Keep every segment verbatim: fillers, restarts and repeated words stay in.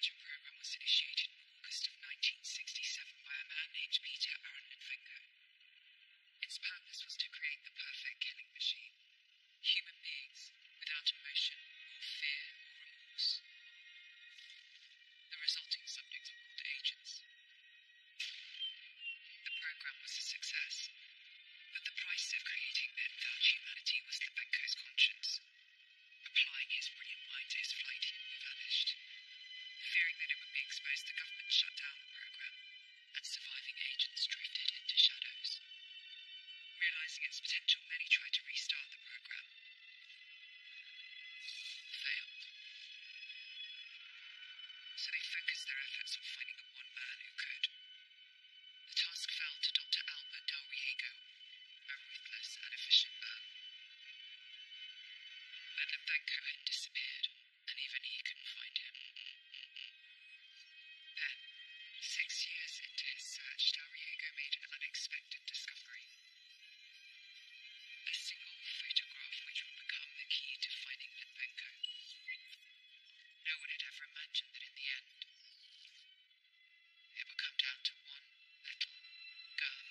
agent program was initiated in August of nineteen sixty-seven by a man named Peter Aaron Litvenko. Its purpose was to create the perfect killing machine. Human beings without emotion or fear or remorse. The resulting subjects were called agents. The program was a success, but the price of creating men without humanity was Litvenko's conscience. Applying his brilliant mind to his flight, he vanished. Fearing that it would be exposed, the government shut down the program, and surviving agents drifted into shadows. Realizing its potential, many tried to restart the program. All failed. So they focused their efforts on finding the one man who could. The task fell to Doctor Albert Del Riego, a ruthless and efficient man. But Litvenko had disappeared, and even he couldn't find him. Then, six years into his search, Del Riego made an unexpected discovery. A single photograph which would become the key to finding Litvenko. No one had ever imagined that in the end, it would come down to one little girl.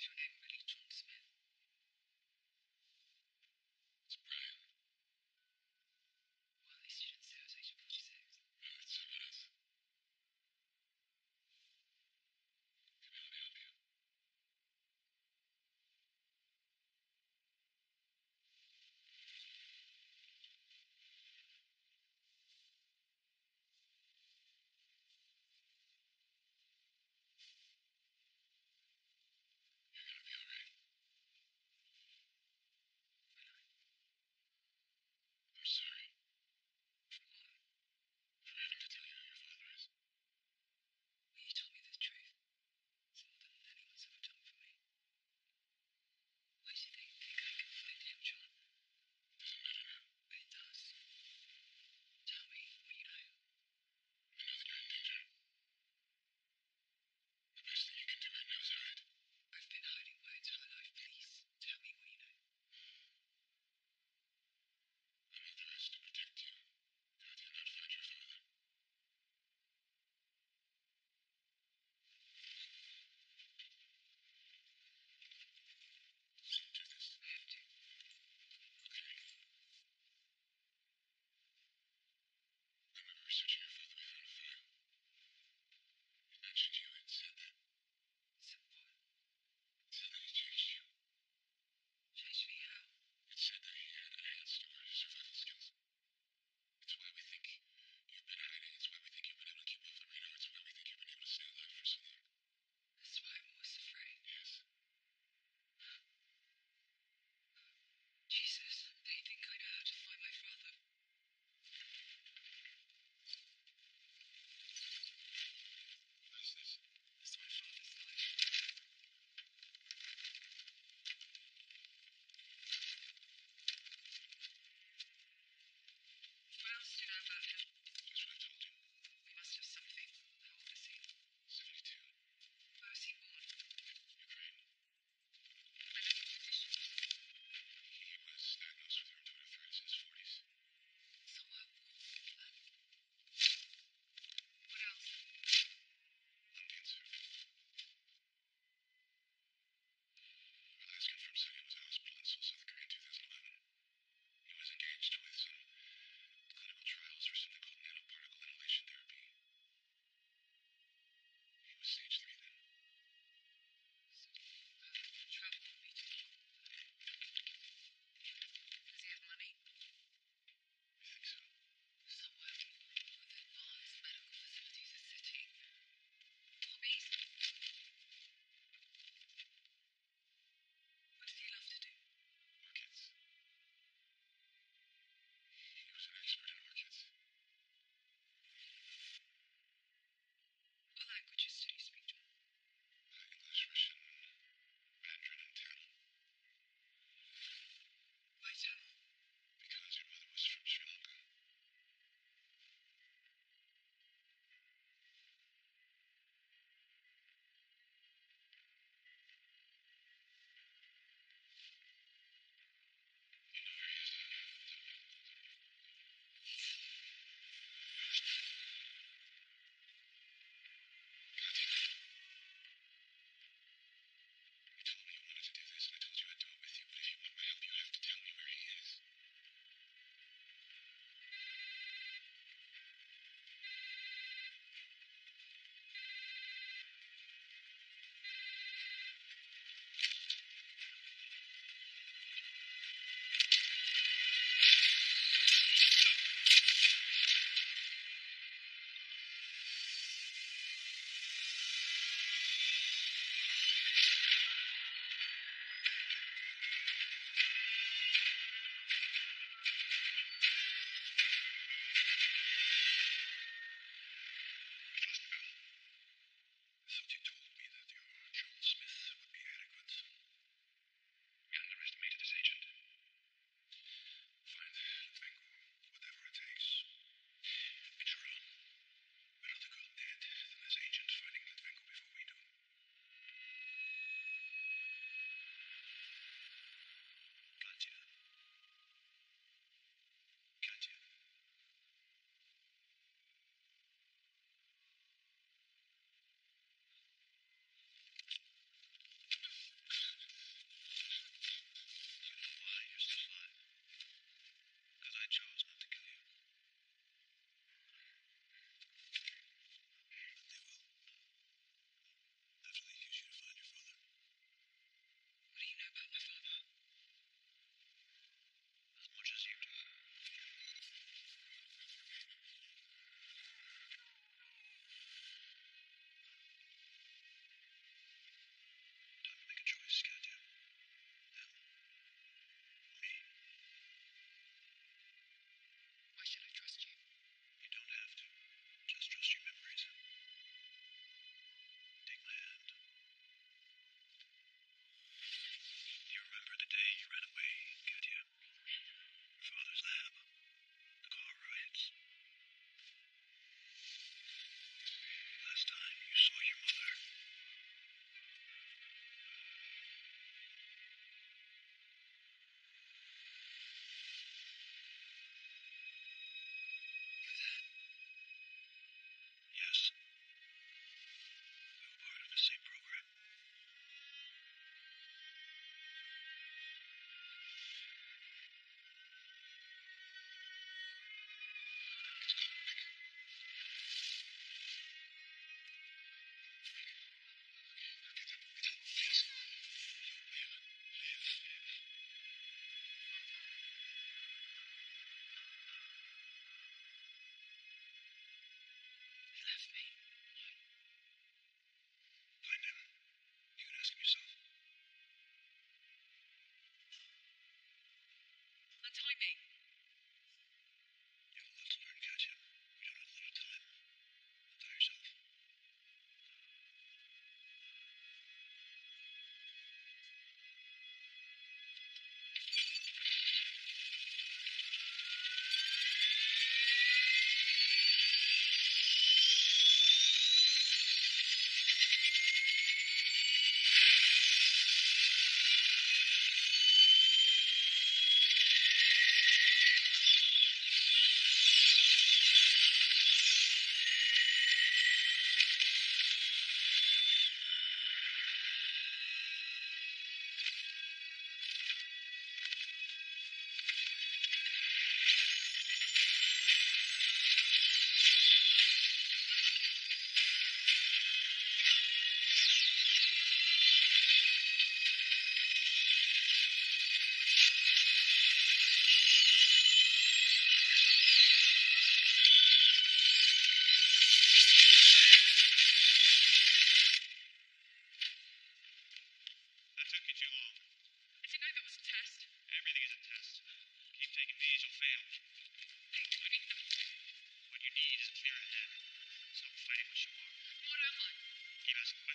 your name really John Smith? It's Brian. Well, at least you didn't say I was Agent forty-six. No, it's someone else. Come here, let me help you. You're gonna be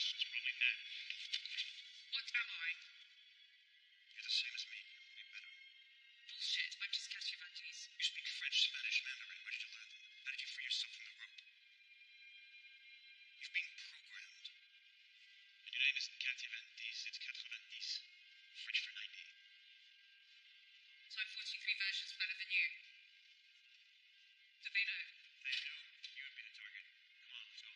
questions, probably dead. What am I? You're the same as me, only better. Bullshit. I'm just Katya Van Dies. You speak French, Spanish, Mandarin. Where did you learn them? How did you free yourself from the rope? You've been programmed. And your name isn't Katya Van Dies, it's quatre-vingt-dix. French for ninety. So I'm forty-three versions better than you. Do they know? They knew you would be the target. Come on, let's go.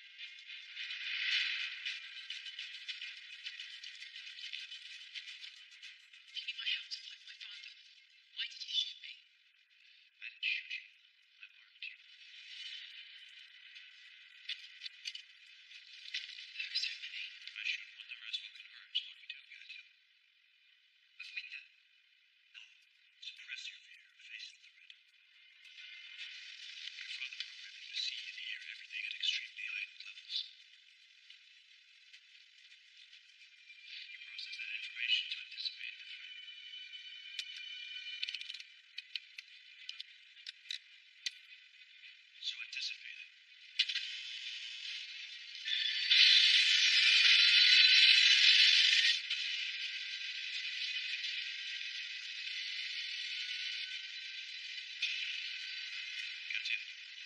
He knew my how to find my father. Why did he shoot me? I didn't shoot you. I marked you. There are so many. I shoot one, the rest will convert. So what do we do, Katya? Avoid them. No. Suppress your fear. Face the threat. Your father programmed you to see and hear everything at extremely heightened levels. You process that information to anticipate the threat. So anticipate it. Katya.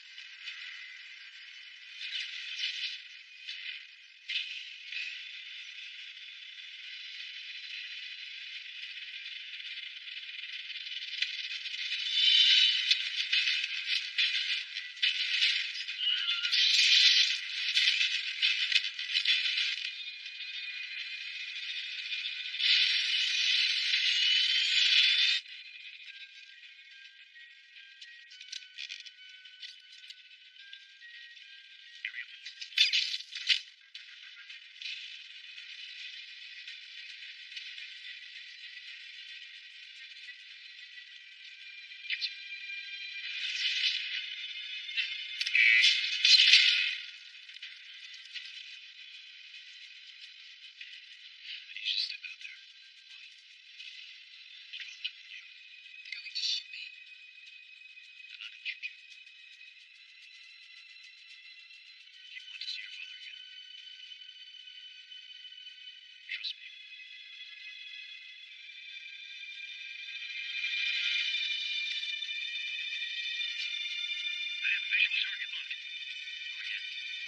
Area four. Katya. I need you to step out there. Why? Your father told you. They're going to shoot me. They're not gonna shoot you. Do you want to see your father again? Trust me. I have a visual target locked. Overhead.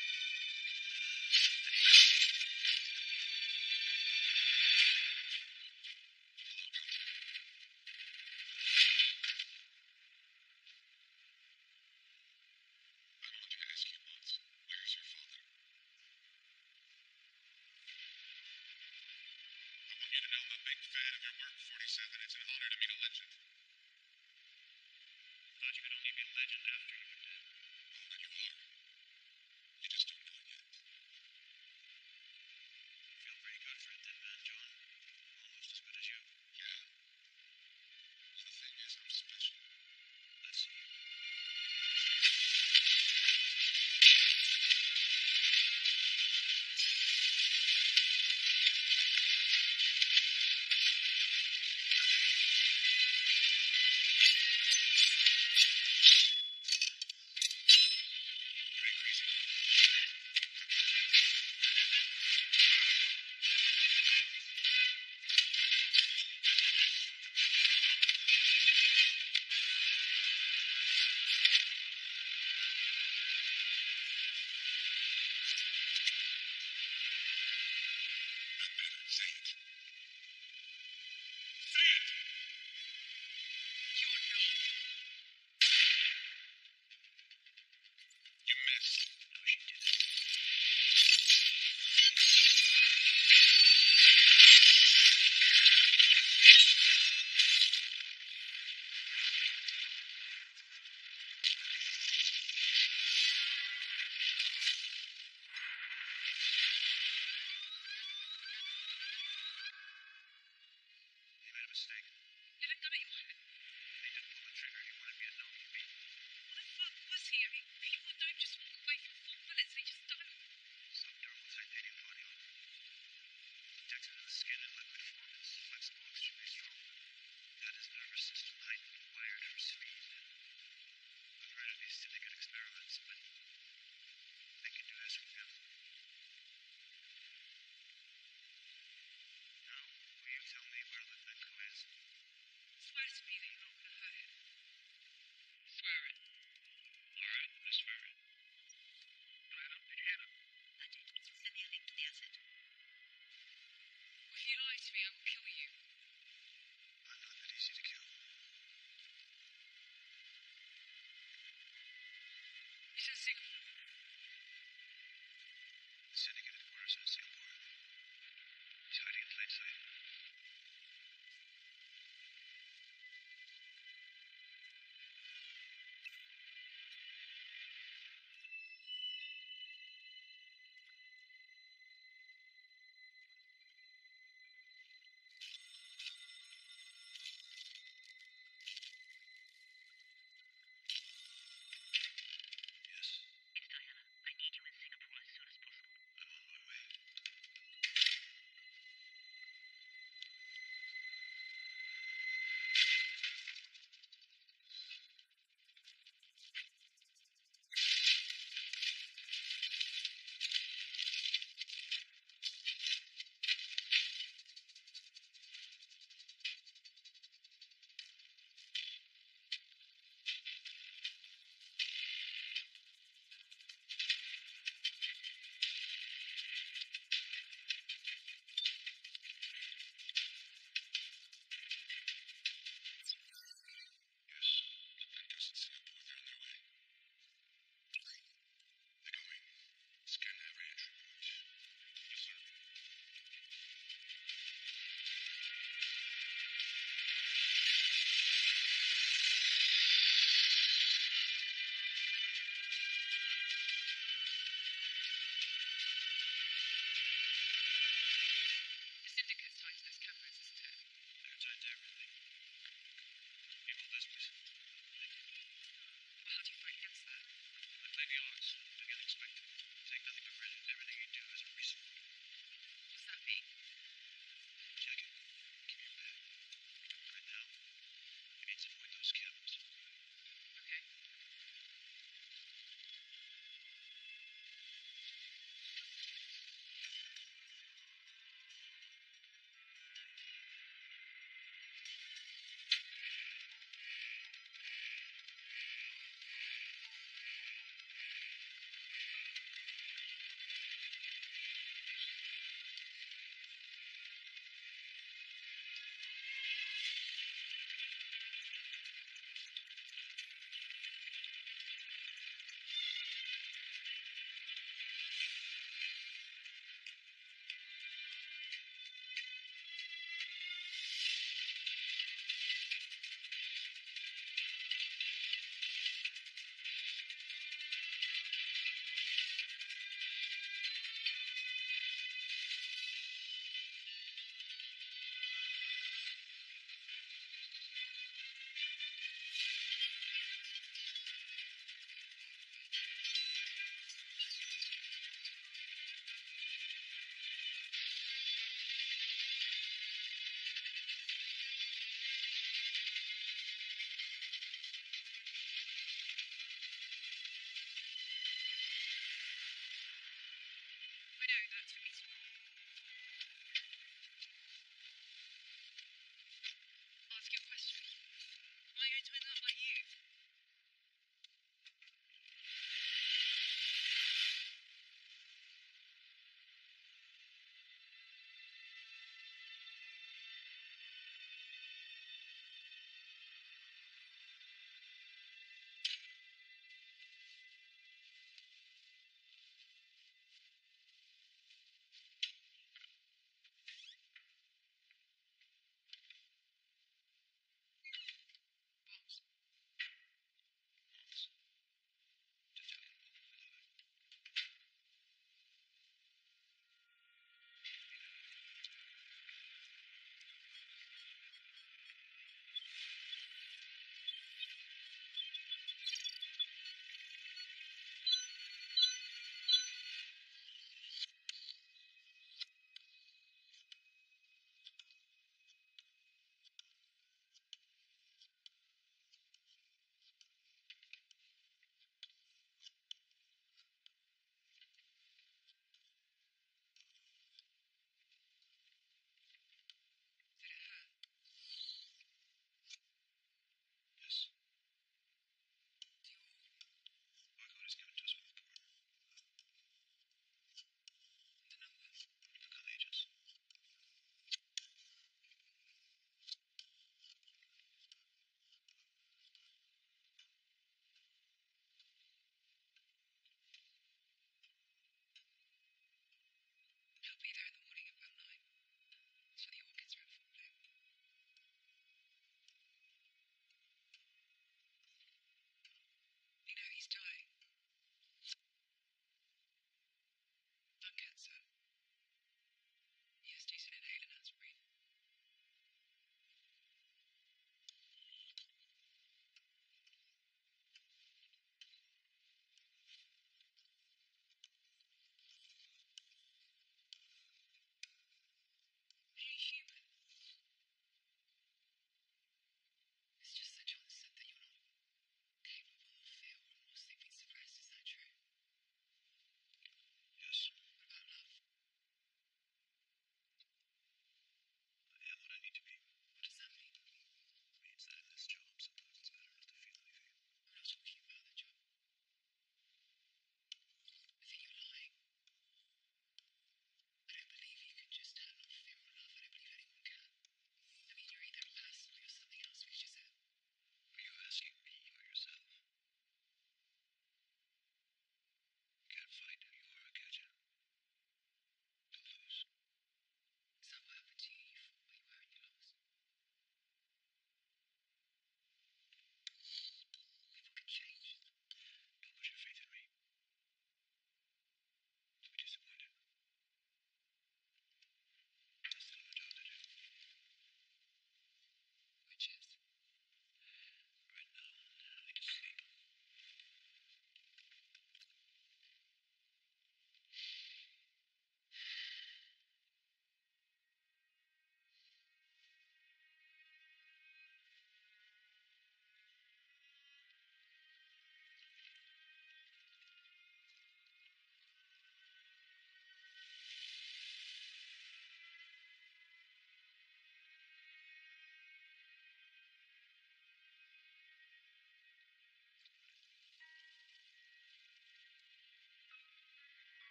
Hello, Doctor. I want to ask you once. Where's your father? I want you to know I'm a big fan of your work, forty-seven. It's an honor to meet a legend. Thought you could only be a legend after you were dead. Oh, but you are. You just don't know it yet. You feel pretty good for a dead man, John. Almost as good as you. Yeah. The thing is, I'm special. Let's see. Pretty crazy, huh? Not better. Say it. Say it! You're not. You missed. No, she didn't. He made a mistake. You had a gun at your head. He didn't pull the trigger. He wanted me to know he'd beaten. What the fuck was he? I mean, people don't just walk away from four bullets. They just don't. Subdermal titanium body armor. Protected in the skin in liquid form. It's flexible, extremely strong. Had his nervous system heightened, wired for speed. I've heard of these syndicate experiments, but they can do this with him. tell me where Litvenko is? Swear to me that you're not going to hurt him. Swear it. Alright, I swear it. Diana, did you hear that? I did. Send me a link to the asset. If you lie to me, I will kill you. I'm not that easy to kill. You said Singapore. The syndicate headquarters in Singapore. He's hiding in plain sight. Yes, It's Diana. I need you in Singapore as soon as possible. I'm on my way. Yes, Litvenko's in Singapore. They're on their way. They're going. Scan every entry point. Yes, sir. The syndicate's tied to those cameras, isn't it? They're tied to everything. Evil business. Well, how do you fight against that? I play the odds. I get expected. Take nothing for granted. Everything you do has a reason. What's that mean? Check it. Give me your bag. Right now, you need to avoid those cameras. Okay.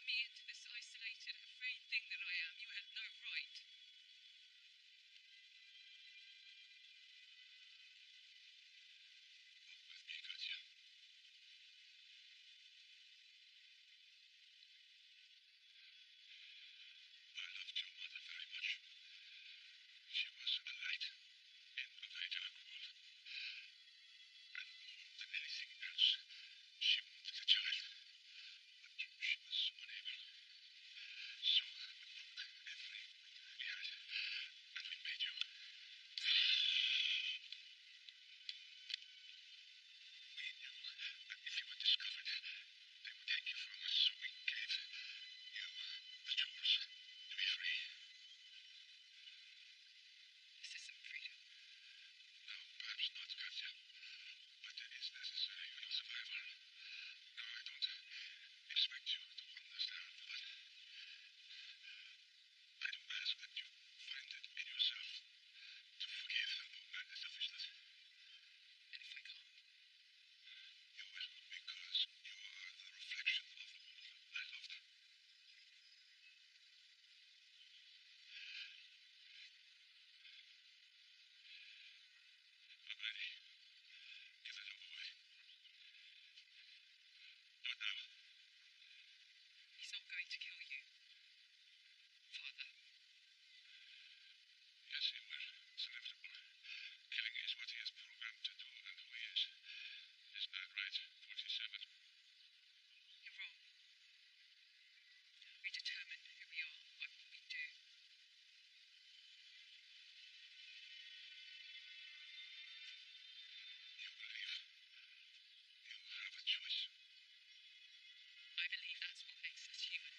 me into this isolated, afraid thing that I am. You had no right. Walk with me, Katya. I loved your mother very much. She was a light in a very dark world. And more than anything else, she wanted a child. But she was unable. So we broke every rule we had, and we made you. We knew that if you were discovered, they would take you from us, so we gave you the tools to be free. This isn't freedom. No, perhaps not, Katya. But it is necessary for your survival. Now, I don't expect you to understand, but I do ask that you find it in yourself to forgive my selfishness. And if I can't, You will, because you are the reflection of the woman I loved. I'm ready. Give that away. Do it now. he's not going to kill you. Father, Yes, he will. It's inevitable. Killing is what he is programmed to do and who he is. Isn't that right, forty-seven? you're wrong. We determine who we are by what we do. You believe you have a choice. I believe that's what makes us human.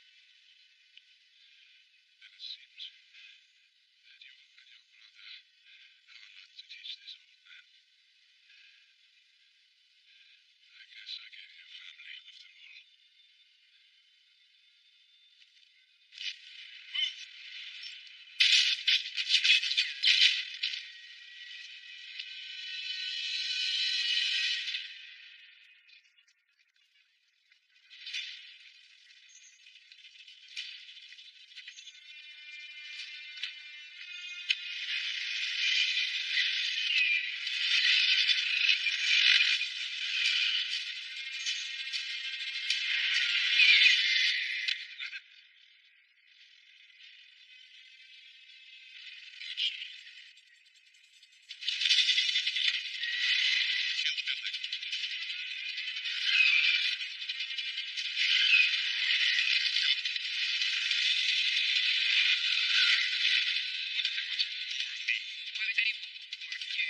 Then it seems that you and your brother have a lot to teach this old man. I guess I gave you family after all. Move! Kill the building. What did they want? More of me. Why would anyone want more of you?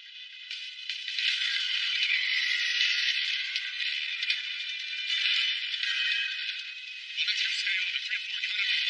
Well, let's just stay on the three four, cut it off.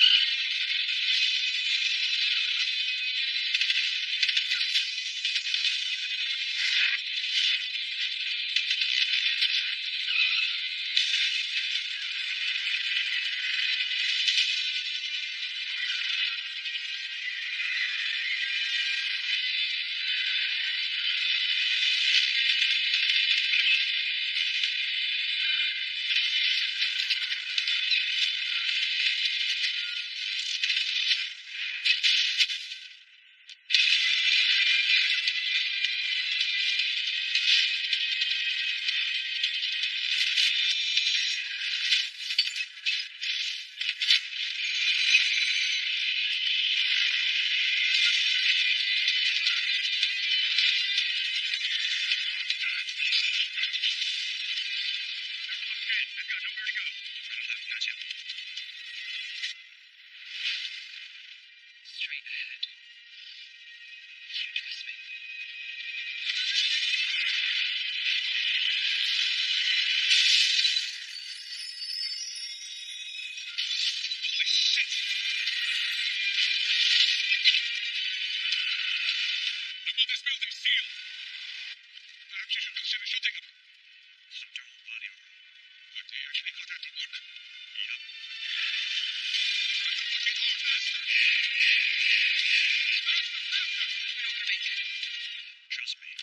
They're locked in. They've got nowhere to go. Right on left, gotcha. Straight ahead. Trust me. Holy shit! Look what this building's sealed. Perhaps you should consider shutting them. Some thermal body armor. What, they actually got that to work? Yep. Try the fucking door faster! Faster, faster! We're not going to make it. Trust me.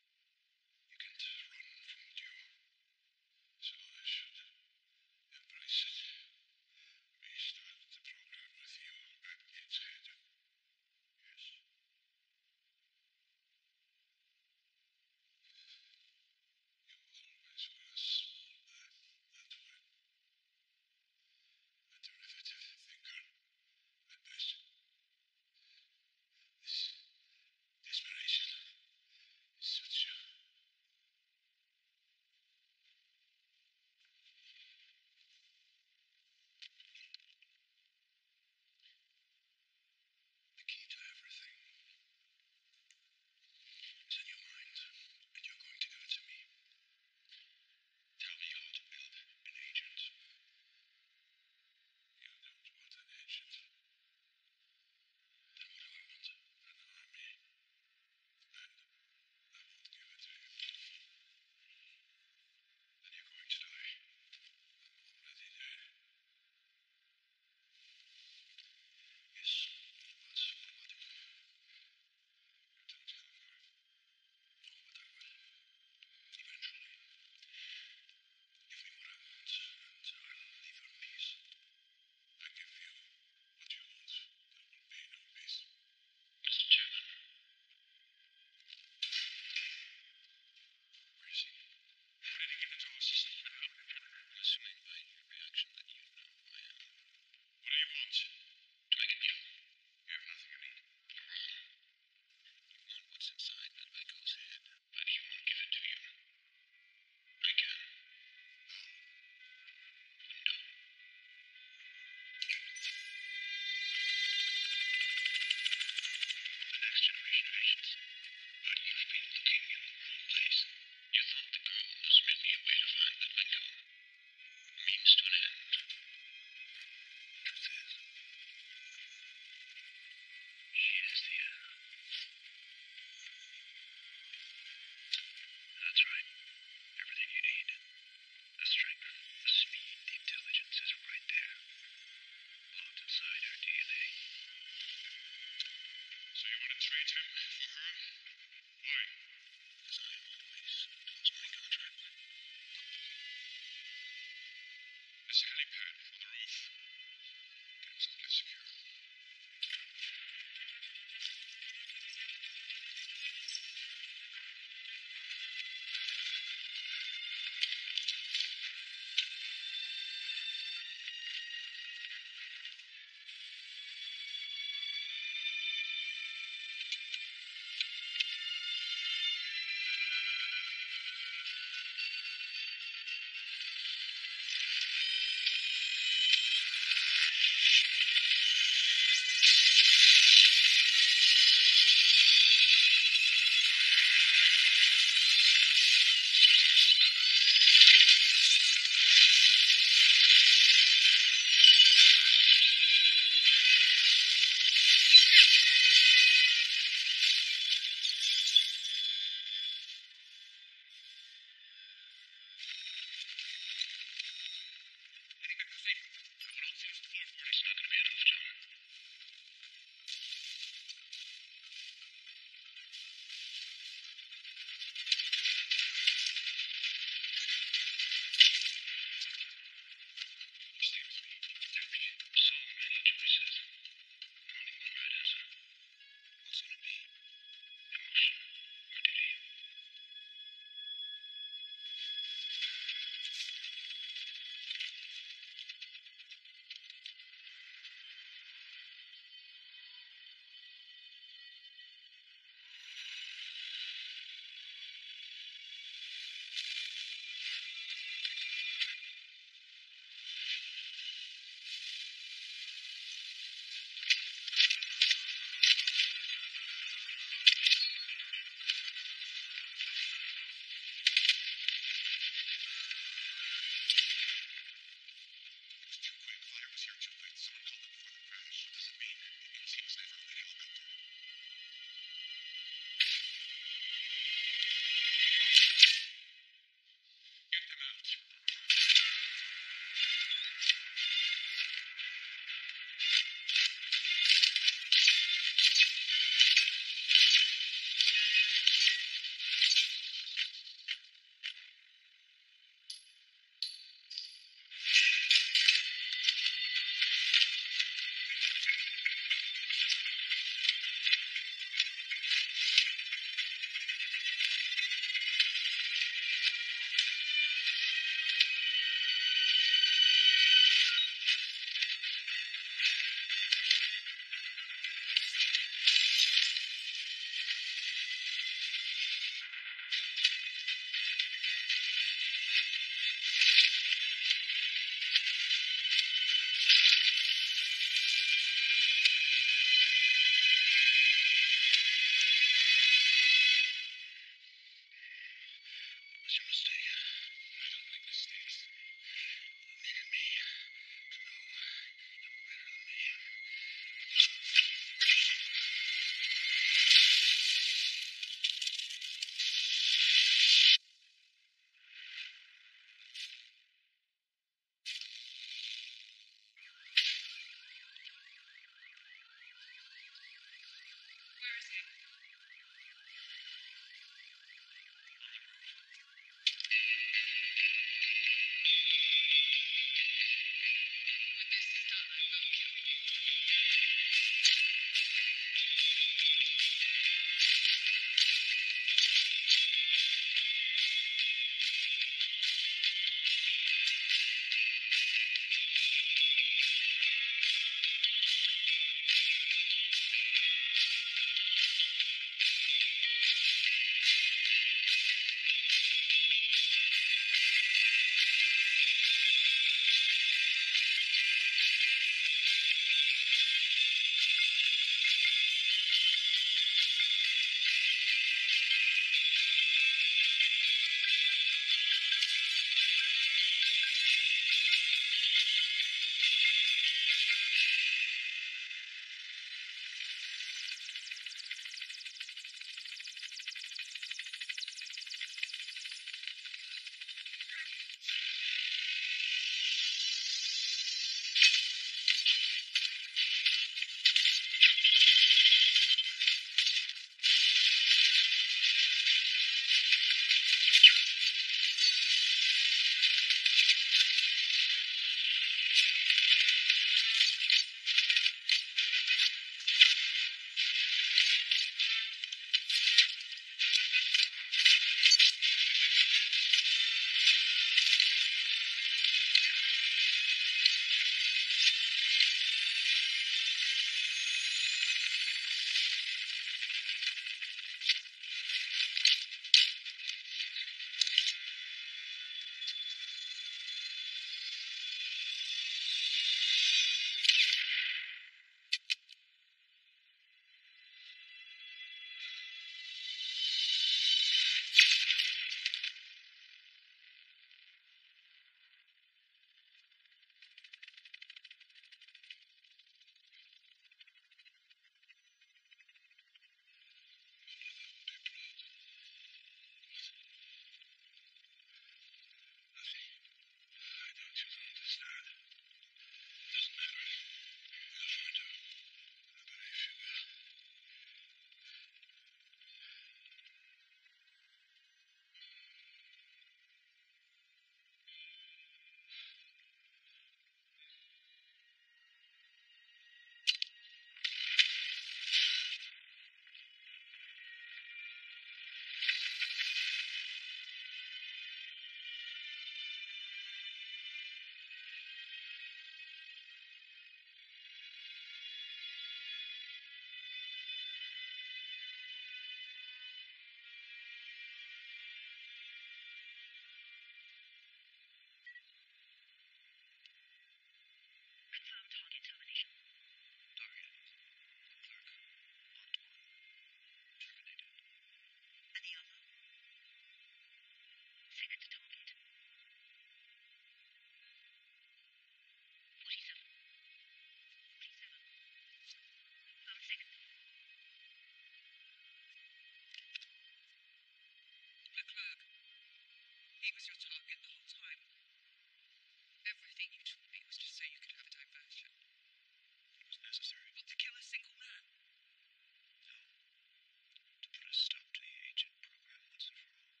he was your target the whole time. Everything you told me was just so you could have a diversion. It was necessary. Not to kill a single man. No. To put a stop to the agent program once and for all.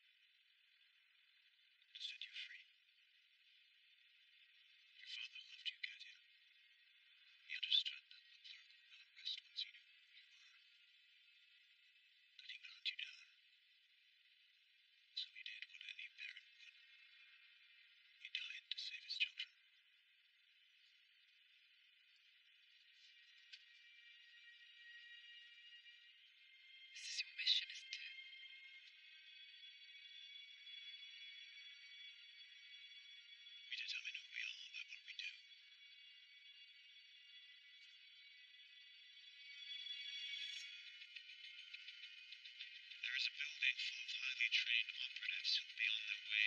To set you free. Your father loved you, Katya. He understood that the clerk would not rest once he knew who you were. That he would hunt you down. So he did what any parent would. He died to save his children. This is your mission, isn't it? We determine who we are by what we do. There is a building full of highly trained operatives who'll be on their way